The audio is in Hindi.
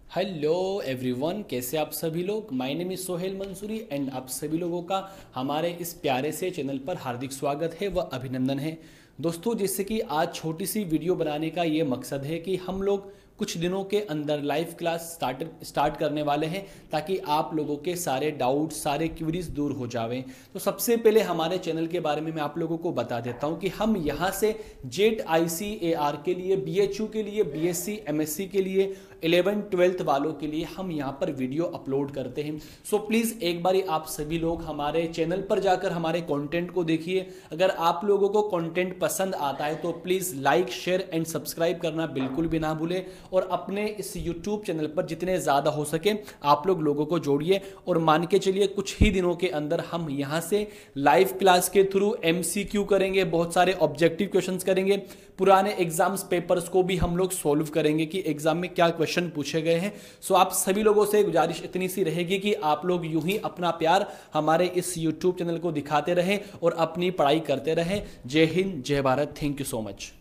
हेलो एवरीवन, कैसे आप सभी लोग। My name is Sohel Mansuri and आप सभी लोगों का हमारे इस प्यारे से चैनल पर हार्दिक स्वागत है व अभिनंदन है। दोस्तों, जैसे कि आज छोटी सी वीडियो बनाने का ये मकसद है कि हम लोग कुछ दिनों के अंदर लाइव क्लास स्टार्ट करने वाले हैं ताकि आप लोगों के सारे डाउट, सारे क्वेरीज दूर हो जावें। तो सबसे पहले हमारे चैनल के बारे में मैं आप लोगों को बता देता हूं कि हम यहां से जेट ICAR के लिए, BHU के लिए, BSc MSc के लिए, 11th-12th वालों के लिए हम यहाँ पर वीडियो अपलोड करते हैं। सो प्लीज़ एक बारी आप सभी लोग हमारे चैनल पर जाकर हमारे कंटेंट को देखिए। अगर आप लोगों को कंटेंट पसंद आता है तो please like, share and subscribe करना बिल्कुल भी ना भूलें और अपने इस यूट्यूब चैनल पर जितने ज़्यादा हो सके आप लोगों को जोड़िए। और मान के चलिए कुछ ही दिनों के अंदर हम यहाँ से लाइव क्लास के थ्रू MCQ करेंगे, बहुत सारे ऑब्जेक्टिव क्वेश्चंस करेंगे, पुराने एग्जाम्स पेपर्स को भी हम लोग सॉल्व करेंगे कि एग्जाम में क्या क्वेश्चन पूछे गए हैं। सो आप सभी लोगों से गुजारिश इतनी सी रहेगी कि आप लोग यूं ही अपना प्यार हमारे इस यूट्यूब चैनल को दिखाते रहें और अपनी पढ़ाई करते रहें। जय हिंद, जय Bharat. Thank you so much.